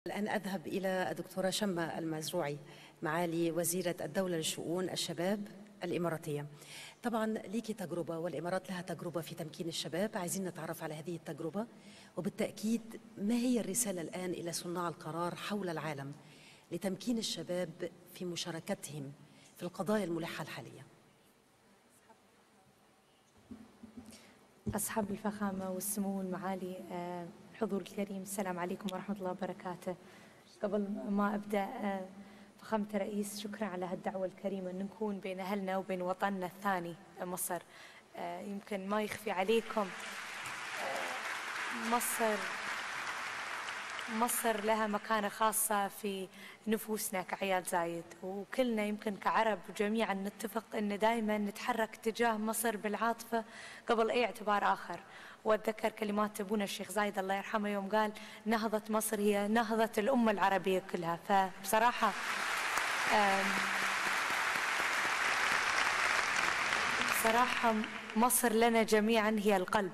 الآن أذهب إلى الدكتورة شمة المزروعي معالي وزيرة الدولة لشؤون الشباب الإماراتية. طبعا ليكي تجربة والإمارات لها تجربة في تمكين الشباب، عايزين نتعرف على هذه التجربة، وبالتأكيد ما هي الرسالة الآن إلى صناع القرار حول العالم لتمكين الشباب في مشاركتهم في القضايا الملحة الحالية. أصحاب الفخامة والسمو المعالي، الحضور الكريم، السلام عليكم ورحمة الله وبركاته. قبل ما أبدأ، فخامة الرئيس، شكرا على هالدعوة الكريمة أن نكون بين أهلنا وبين وطننا الثاني مصر. يمكن ما يخفي عليكم، مصر لها مكانة خاصة في نفوسنا كعيال زايد، وكلنا يمكن كعرب جميعا نتفق أن دائما نتحرك تجاه مصر بالعاطفة قبل أي اعتبار آخر. وأتذكر كلمات أبونا الشيخ زايد الله يرحمه يوم قال: نهضة مصر هي نهضة الأمة العربية كلها. فبصراحة مصر لنا جميعا هي القلب.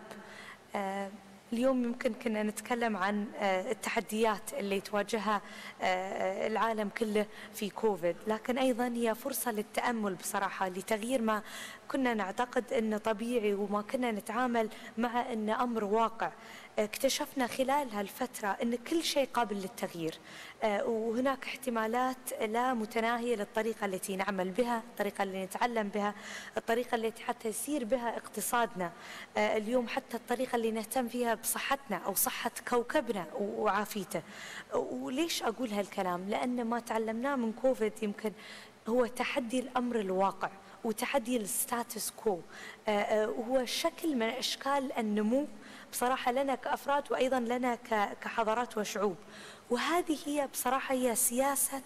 اليوم يمكن كنا نتكلم عن التحديات اللي تواجهها العالم كله في كوفيد، لكن أيضا هي فرصة للتأمل بصراحة لتغيير ما كنا نعتقد أنه طبيعي وما كنا نتعامل مع أنه أمر واقع. اكتشفنا خلال هالفترة أن كل شيء قابل للتغيير، وهناك احتمالات لا متناهية للطريقة التي نعمل بها، الطريقة اللي نتعلم بها، الطريقة التي حتى يسير بها اقتصادنا، اليوم حتى الطريقة اللي نهتم فيها بصحتنا أو صحة كوكبنا وعافيته. وليش أقول هالكلام؟ لأن ما تعلمناه من كوفيد يمكن هو تحدي الأمر الواقع وتحدي الستاتس كو، وهو شكل من أشكال النمو بصراحة لنا كأفراد وأيضا لنا كحضارات وشعوب. وهذه هي بصراحة هي سياسة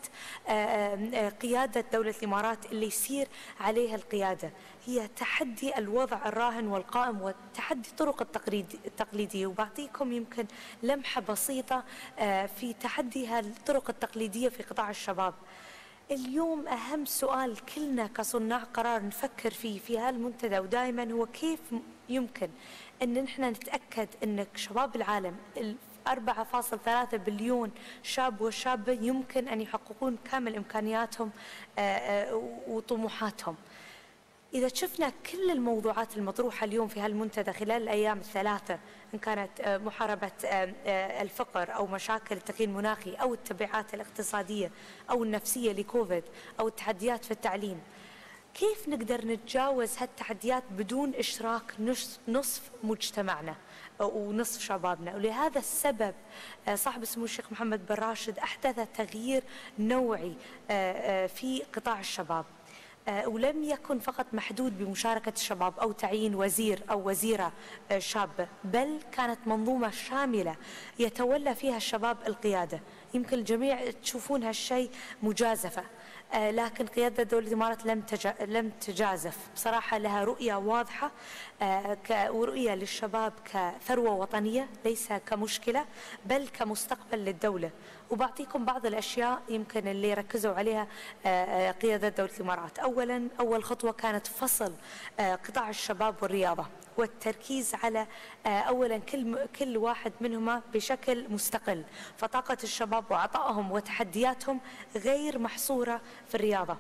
قيادة دولة الإمارات اللي يسير عليها القيادة، هي تحدي الوضع الراهن والقائم وتحدي الطرق التقليدية. وبعطيكم يمكن لمحة بسيطة في تحدي هالطرق التقليدية في قطاع الشباب. اليوم أهم سؤال كلنا كصناع قرار نفكر فيه في هالمنتدى ودائما هو كيف يمكن أن نحن نتأكد أن شباب العالم 4.3 بليون شاب وشابة يمكن أن يحققون كامل إمكانياتهم وطموحاتهم. إذا شفنا كل الموضوعات المطروحة اليوم في هالمنتدى خلال الأيام الثلاثة، إن كانت محاربة الفقر أو مشاكل التغيير المناخي أو التبعات الاقتصادية أو النفسية لكوفيد أو التحديات في التعليم، كيف نقدر نتجاوز هالتحديات بدون إشراك نصف مجتمعنا ونصف شبابنا؟ ولهذا السبب صاحب السمو الشيخ محمد بن راشد أحدث تغيير نوعي في قطاع الشباب، ولم يكن فقط محدود بمشاركة الشباب أو تعيين وزير أو وزيرة شابة، بل كانت منظومة شاملة يتولى فيها الشباب القيادة. يمكن الجميع تشوفون هالشيء مجازفة، لكن قيادة دولة الإمارات لم تجازف. بصراحة لها رؤية واضحة، ورؤية للشباب كثروة وطنية ليس كمشكلة بل كمستقبل للدولة. وبعطيكم بعض الأشياء يمكن اللي ركزوا عليها قيادة دولة الإمارات. أول خطوة كانت فصل قطاع الشباب والرياضة والتركيز على أولا كل واحد منهما بشكل مستقل، فطاقة الشباب وعطائهم وتحدياتهم غير محصورة في الرياضة.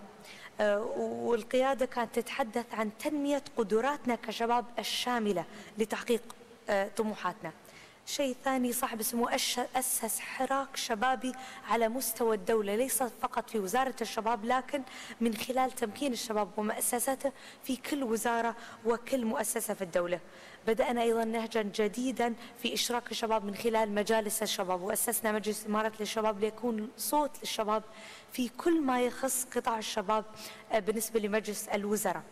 والقيادة كانت تتحدث عن تنمية قدراتنا كشباب الشاملة لتحقيق طموحاتنا. شيء ثاني، صاحب السمو أسس حراك شبابي على مستوى الدولة، ليس فقط في وزارة الشباب لكن من خلال تمكين الشباب ومؤسساته في كل وزارة وكل مؤسسة في الدولة. بدأنا أيضا نهجا جديدا في إشراك الشباب من خلال مجالس الشباب، وأسسنا مجلس إمارة للشباب ليكون صوت للشباب في كل ما يخص قطاع الشباب بالنسبة لمجلس الوزراء.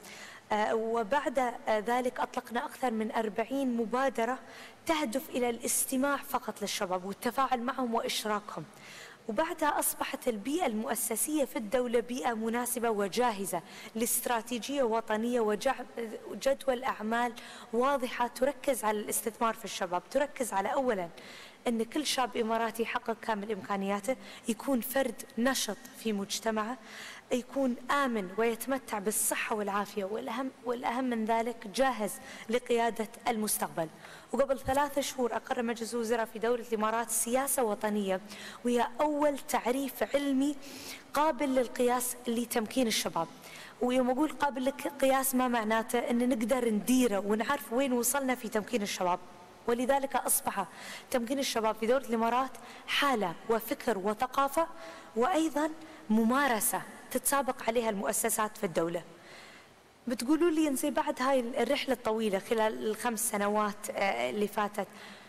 وبعد ذلك أطلقنا أكثر من 40 مبادرة تهدف إلى الاستماع فقط للشباب والتفاعل معهم وإشراكهم. وبعدها أصبحت البيئة المؤسسية في الدولة بيئة مناسبة وجاهزة لاستراتيجية وطنية وجدول أعمال واضحة تركز على الاستثمار في الشباب، تركز على أولا أن كل شاب إماراتي يحقق كامل إمكانياته، يكون فرد نشط في مجتمعه، يكون آمن ويتمتع بالصحة والعافية، والأهم من ذلك جاهز لقيادة المستقبل. وقبل 3 شهور أقر مجلس الوزراء في دولة الإمارات سياسة وطنية، وهي أول تعريف علمي قابل للقياس لتمكين الشباب. ويوم أقول قابل للقياس ما معناته أن نقدر نديره ونعرف وين وصلنا في تمكين الشباب. ولذلك أصبح تمكين الشباب في دولة الإمارات حالة وفكر وثقافة، وأيضا ممارسة تتسابق عليها المؤسسات في الدولة. بتقولوا لي إنزين بعد هاي الرحلة الطويلة خلال ال5 سنوات اللي فاتت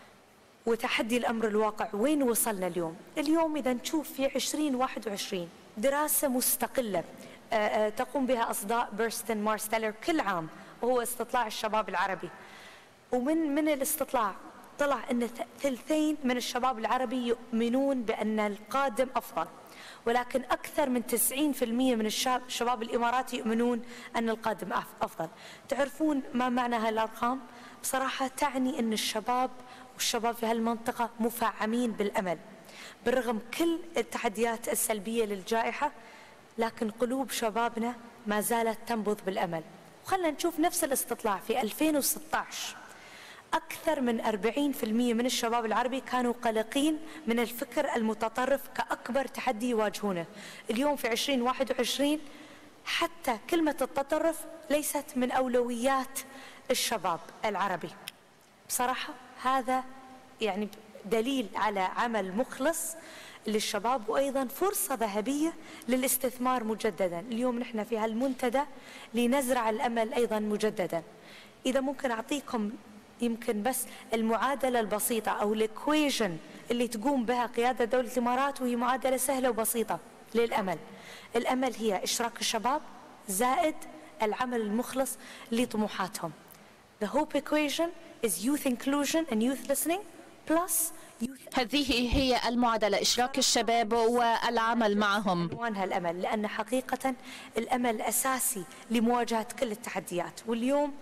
وتحدي الأمر الواقع، وين وصلنا اليوم؟ اليوم إذا نشوف في 2021 دراسة مستقلة تقوم بها أصداء بيرستن مارستيلر كل عام، وهو استطلاع الشباب العربي. ومن الاستطلاع طلع أن 2/3 من الشباب العربي يؤمنون بأن القادم أفضل، ولكن أكثر من 90% من الشباب الإماراتي يؤمنون أن القادم أفضل. تعرفون ما معنى هالأرقام؟ بصراحة تعني أن الشباب والشباب في هالمنطقة مفعمين بالأمل بالرغم كل التحديات السلبية للجائحة، لكن قلوب شبابنا ما زالت تنبض بالأمل. وخلنا نشوف نفس الاستطلاع في 2016 أكثر من 40% من الشباب العربي كانوا قلقين من الفكر المتطرف كأكبر تحدي يواجهونه. اليوم في 2021 حتى كلمة التطرف ليست من أولويات الشباب العربي. بصراحة هذا يعني دليل على عمل مخلص للشباب، وأيضا فرصة ذهبية للاستثمار مجددا. اليوم نحن في هالمنتدى لنزرع الأمل أيضا مجددا. إذا ممكن أعطيكم يمكن بس المعادلة البسيطة أو الإكويشن اللي تقوم بها قيادة دولة الإمارات، وهي معادلة سهلة وبسيطة للأمل. الأمل هي إشراك الشباب زائد العمل المخلص لطموحاتهم. The hope equation is youth inclusion and youth listening plus هذه هي المعادلة، إشراك الشباب والعمل معهم. عنوانها الأمل، لأن حقيقة الأمل أساسي لمواجهة كل التحديات. واليوم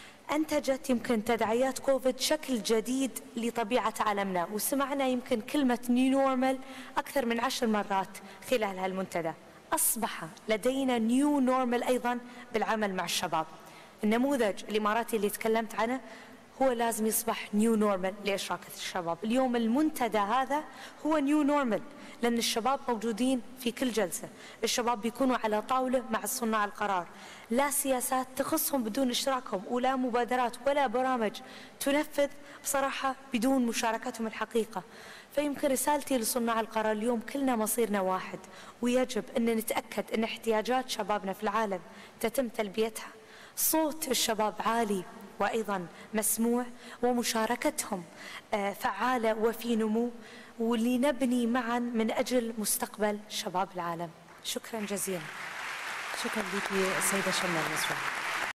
أنتجت يمكن تداعيات كوفيد شكل جديد لطبيعة عالمنا، وسمعنا يمكن كلمة نيو نورمال أكثر من 10 مرات خلال هالمنتدى. أصبح لدينا نيو نورمال أيضا بالعمل مع الشباب. النموذج الإماراتي اللي تكلمت عنه هو لازم يصبح نيو نورمال لإشراك الشباب. اليوم المنتدى هذا هو نيو نورمال، لأن الشباب موجودين في كل جلسة، الشباب بيكونوا على طاولة مع صناع القرار، لا سياسات تخصهم بدون اشتراكهم، ولا مبادرات ولا برامج تنفذ بصراحة بدون مشاركتهم الحقيقة. فيمكن رسالتي لصناع القرار اليوم كلنا مصيرنا واحد، ويجب أن نتأكد أن احتياجات شبابنا في العالم تتم تلبيتها. صوت الشباب عالي وأيضا مسموع، ومشاركتهم فعالة وفي نمو، ولنبني معا من أجل مستقبل شباب العالم. شكرا جزيلا. شكرا لك السيدة شمال المزروعي.